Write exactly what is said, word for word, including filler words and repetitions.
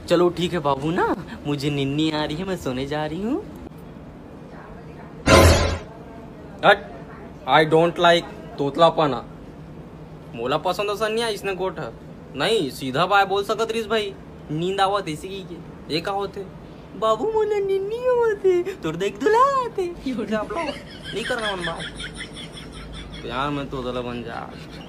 चलो ठीक है बाबू ना, मुझे निन्नी आ रही है, मैं सोने जा रही हूँ। आई डोंट लाइक तोतलापना। मोला पसंद असन नहीं इसने गोठ नहीं, सीधा बाय बोल सकत रहीस भाई। नींद आवत इसी की के ये का होते बाबू, मोला निन्नी आवते तोर देख दुला आते नहीं करना मन बात। प्यार में तो बन जा।